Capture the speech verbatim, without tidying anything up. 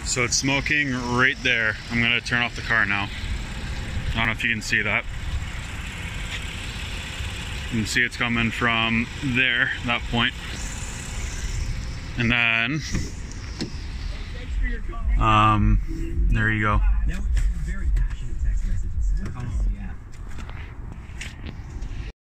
So it's smoking right there. I'm gonna turn off the car now. I don't know if you can see that. You can see it's coming from there, that point. And then, um, there you go. Now, very passionate text messages.